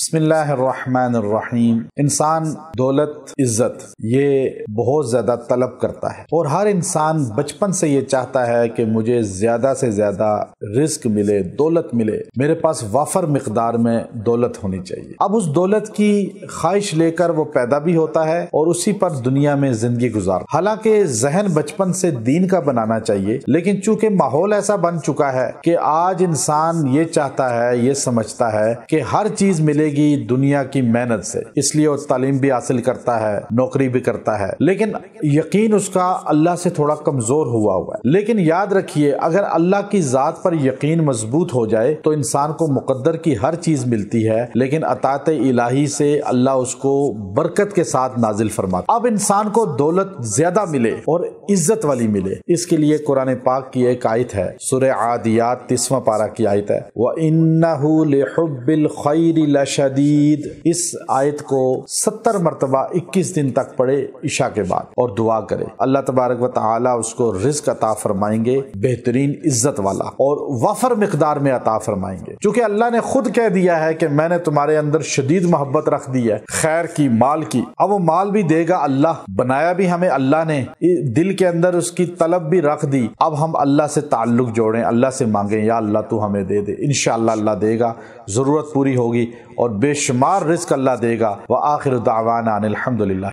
بسم اللہ الرحمن الرحیم۔ انسان دولت، عزت یہ بہت زیادہ طلب کرتا ہے، اور ہر انسان بچپن سے یہ چاہتا ہے کہ مجھے زیادہ سے زیادہ رزق ملے، دولت ملے، میرے پاس وافر مقدار میں دولت ہونی چاہیے۔ اب اس دولت کی خواہش لے کر وہ پیدا بھی ہوتا ہے اور اسی پر دنیا میں زندگی گزارتا۔ حالانکہ ذہن بچپن سے دین کا بنانا چاہیے، لیکن چونکہ ماحول ایسا بن چکا ہے کہ آج انسان یہ چاہتا ہے، یہ سمجھتا ہے کہ ہر چیز ملے گی دنیا کی محنت سے، اس لیے وہ تعلیم بھی حاصل کرتا ہے، نوکری بھی کرتا ہے، لیکن یقین اس کا اللہ سے تھوڑا کمزور ہوا ہے۔ لیکن یاد رکھیے، اگر اللہ کی ذات پر یقین مضبوط ہو جائے تو انسان کو مقدر کی ہر چیز ملتی ہے، لیکن عطاء الہی سے اللہ اس کو برکت کے ساتھ نازل فرماتا۔ اب انسان کو دولت زیادہ ملے اور عزت والی ملے، اس کے لیے قرآن پاک کی ایک آیت ہے، سورہ عادیات 30واں پارہ کی آیت ہے، وَإِنَّهُ لِحُبِّ الْخَيْرِ لَشَدِيدٌ۔ اس آیت کو 70 مرتبہ 21 دن تک پڑھے عشاء کے بعد اور دعا کرے، اللہ تبارک و تعالی اس کو رزق عطا فرمائیں گے، بہترین عزت والا اور وافر مقدار میں عطا فرمائیں گے، چونکہ اللہ نے خود کہہ دیا ہے کہ میں نے تمہارے اندر شدید محبت رکھ دی ہے خیر کی، مال کی۔ اب وہ مال بھی دے گا اللہ، بنایا بھی ہمیں اللہ نے، دل کے اندر اس کی طلب بھی رکھ دی۔ اب ہم اللہ سے تعلق جوڑیں، اللہ سے مانگیں، یا اللہ تو ہمیں دے دے، انشاءاللہ اللہ دے گا، ضرورت پوری ہوگی اور بے شمار رزق اللہ دے گا۔ وآخر دعوانا ان الحمدللہ۔